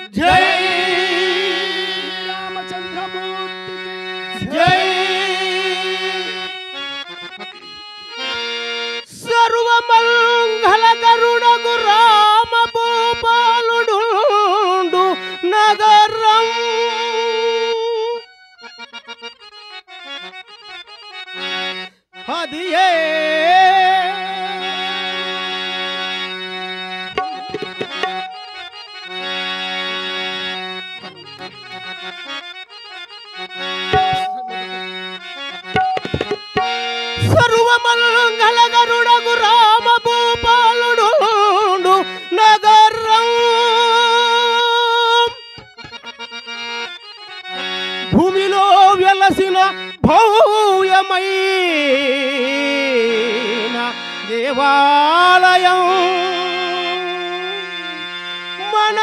జై రామచంద్రమూర్తి జై సర్వమంగళ గరుడగు రామ భూపాలుడు నగరం అదియే సర్వమంగళ గరుడగు రామ భూపాలుడు నగరం భూమిలో వెలసిన భవ్యమైన దేవాలయం మన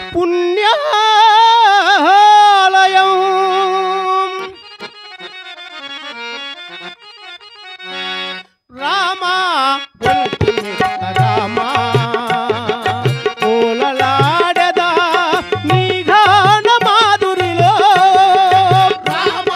పుణ్యాలయం రామ రామ పూలలాడదా నీ గాన మాధురిలో రామ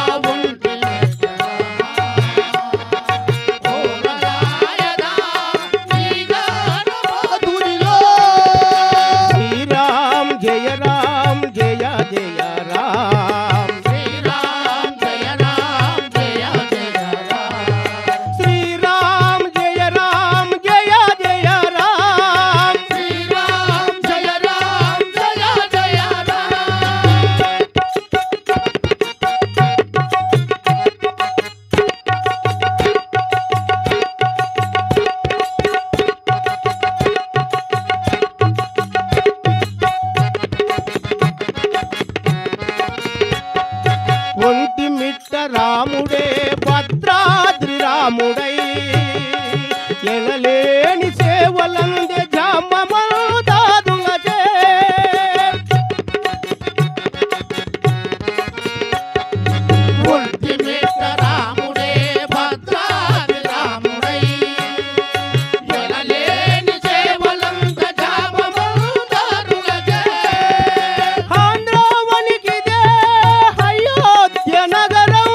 పూలలాడదా నీ గాన మాధురిలో శ్రీరామ్ జయ రామ్ జయ జయ రామ్ శ్రీరామ్ జయ రామ్ జయ జయ రామ్ శ్రీరామ్ జయ రామ్ జయ జయ రామ్ శ్రీరామ్ జయ రామ్ జయ జయ ఒంటి మిట్ట రాముడే భద్రాద్రి రాముడై ఎనలేని సేవలందే జామదాదులచే ఒంటి మిట్ట రాముడే భద్రాద్రి రాముడై ఎనలేని సేవలందే జామదాదులచే ఆంధ్రవనికిదే అయోధ్య నగరం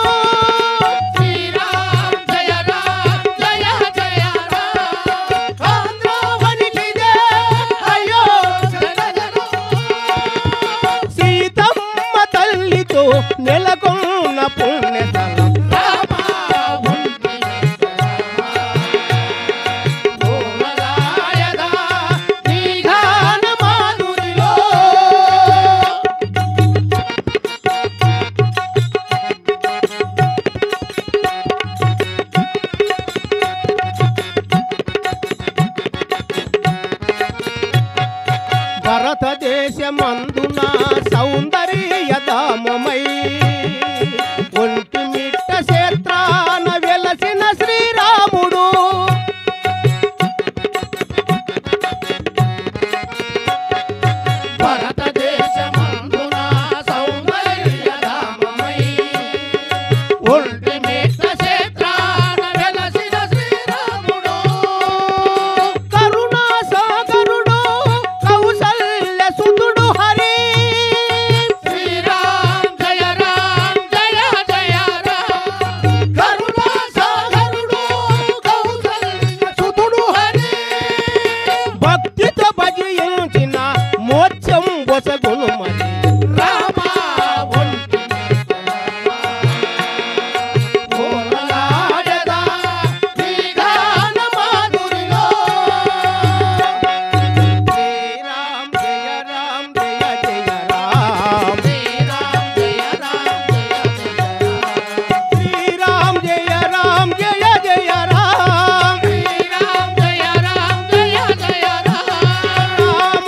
శ్రీరామ్ జయ రామ్ జయ జయ రామ్ ఆంధ్రవనికిదే అయోధ్య నగరం సీతమ్మ తల్లితో నెలకొన్న పుణ్యతలం రామ ఒంటి మిట్ట పూలలాయదా నీ గాన మాధురిలో భారతదేశమందున సౌందర్యధామమై ఒంటి మిట్ట క్షేత్రాన వెలసిన శ్రీరాముడు భారతదేశమందున సౌందర్యధామమై ఒంటి మిట్ట క్షేత్రాన వెలసిన శ్రీరాముడు కరుణా సాగరుడు కౌసల్య సుతుడు హరి శ్రీరామ్ జయ రామ్ జయ జయ రామ్ కరుణా సాగరుడు కౌసల్య సుతుడు హరి భక్తితో భజించిన మోక్షం వసగును మరి రామ ఒంటి మిట్ట పూలలాయదా నీ గాన మాధురిలో శ్రీరామ్ జయ రామ్ జయ జయ రామ్ శ్రీరామ్ జయ రామ్ జయ జయ రామ్ శ్రీరామ్ జయ రామ్ జయ జయ రామ్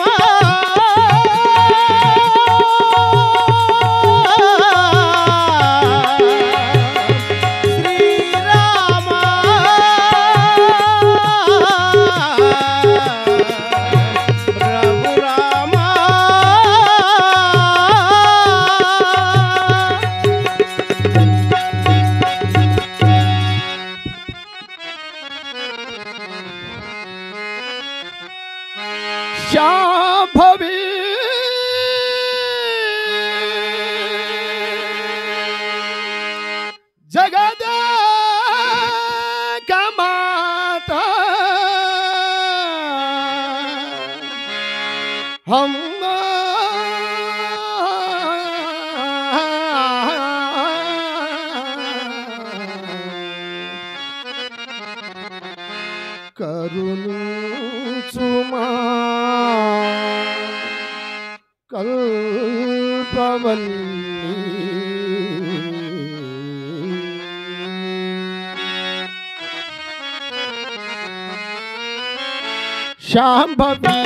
శ్రీరామ రఘురామ శాంభవి కరుణించుమా కల్పవల్లి శాంభవి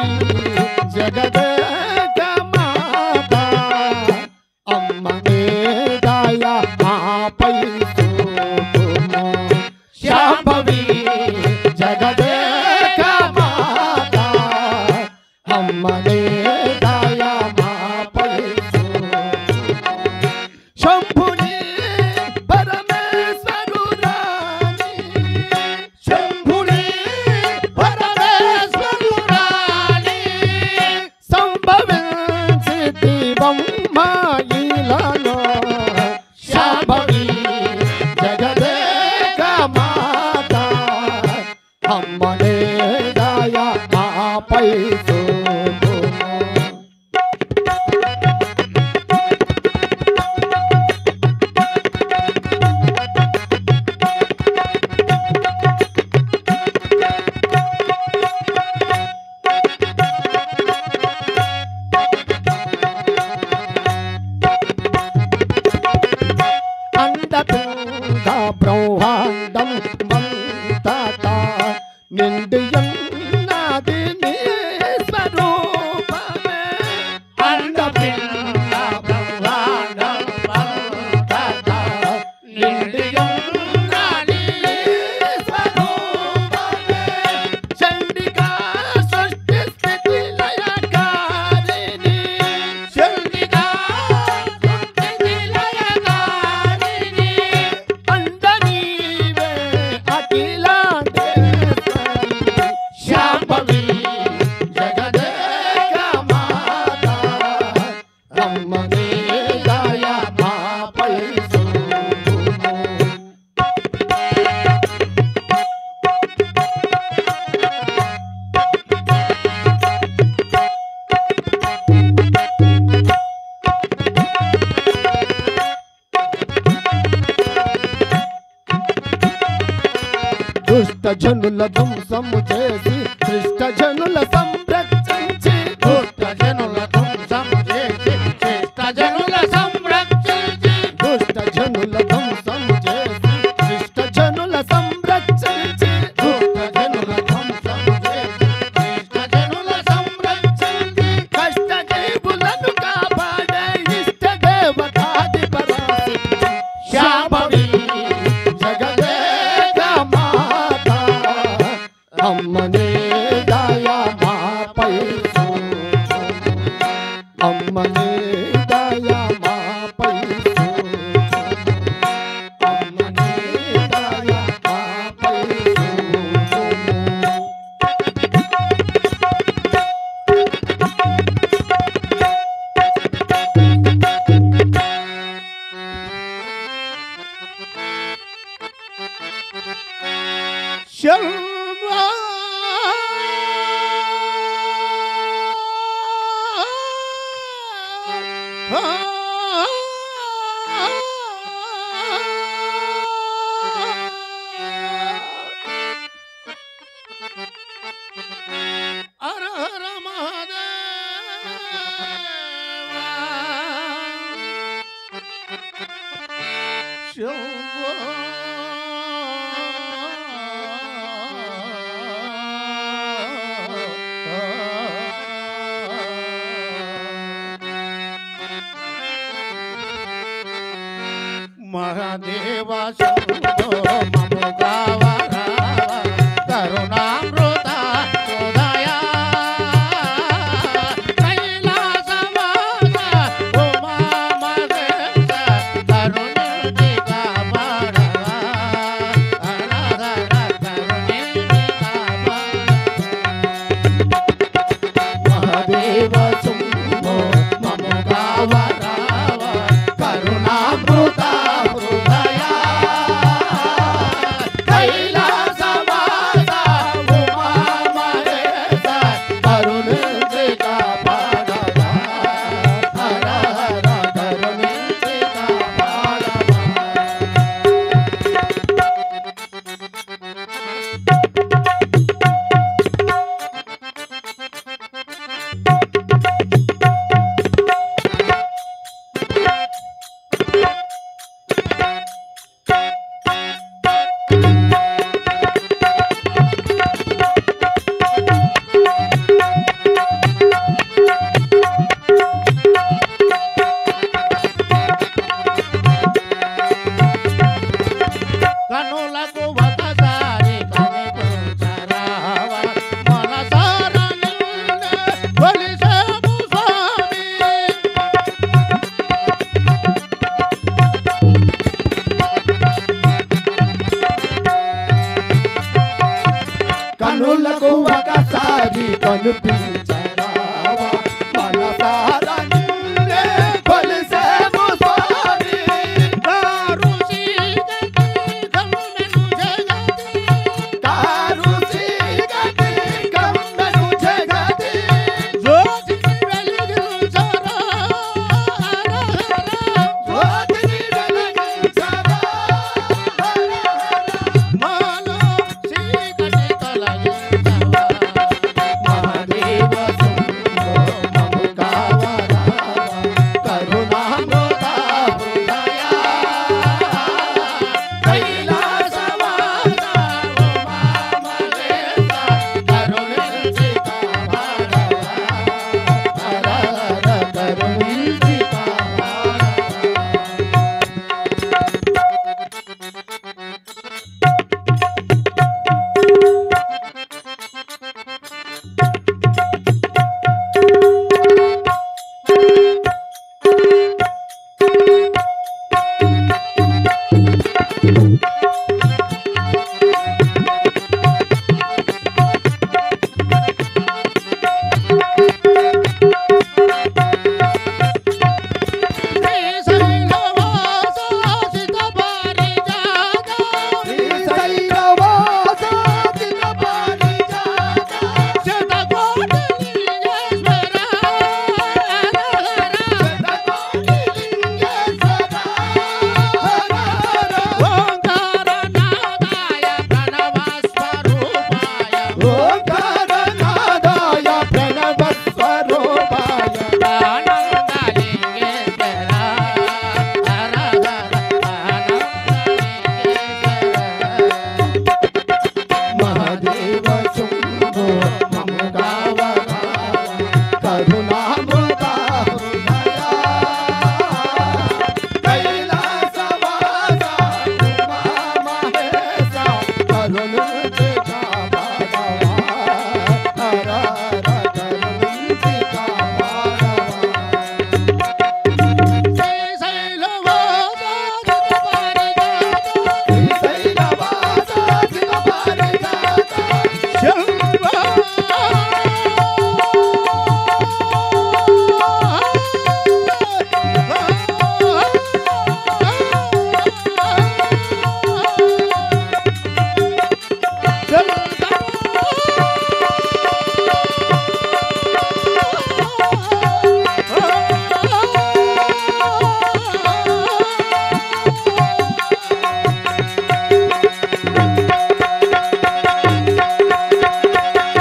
జగదేక మాత అమ్మనే దయ మాపై చూపుము శాంభవి జగదేక మాత అమ్మనే దయ మాపై చూపుము శంభుని పరమేశ్వరురాని శంభుని పరమేశ్వరురాని సంభవించి దివమ్మాయిలలో శాంభవి జగదేక మాత అమ్మనే దయ మాపై చూపుము అండపిండ బ్రహ్మాండం మంతటా నిండియున్నది నీ స్వరూపమే అండపిండ బ్రహ్మాండం మంతటా నిండియున్నది నీ స్వరూపమే చండికా సృష్టి స్థితి లయకారిణి చండికా సృష్టి లయకారిణి అందనీవే అఖిలాండేశ్వరి శాంభవి జగదేక మాత అమ్మనే దయ మాపై చూపుము దుష్ట జనుల ధ్వంసము చేసి శిష్ట జనుల సంరక్షించి దుష్ట జనుల ధ్వంసము చేసి శిష్ట జనుల సంరక్షించి దుష్ట జనుల ధ్వంసము చేసి శిష్ట జనుల సంరక్షించి దుష్ట జనుల ధ్వంసము చేసి శిష్ట జనుల సంరక్షించి కష్ట జీవులను కాపాడే ఇష్ట దేవతాది పరాశక్తి శాంభవి జగదేక మాత అమ్మనే దయ మాపై చూపుము అమ్మనే దయ మాపై చూపుము అమ్మనే దయ మాపై చూపుము శర్మా హర హర మహాదేవ శంభో మము గావరావ కరుణామృత హృదయ కైలాసవాస ఉమా మహేశ కరుణించి కాపాడవ అనాథర కరుణించి కాపాడవ మహాదేవ శంభో మము గావరావ కరుణామృత హృదయ మాకు ఒకసారి కనిపించరావా మనసారా నిన్నే కొలిసేము స్వామి కారు చీకటి కమ్మెను జగతి జ్యోతిని వెలిగించరా మాలో చీకటి తొలగించవా మహాదేవ శంభో మము కావరావా కరుణామృత హృదయ కైలాసవాస ఉమామహేశ కరుణించి కాపాడవా కరుణించి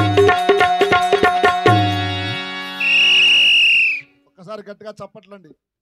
గట్టిగా చప్పట్లండి.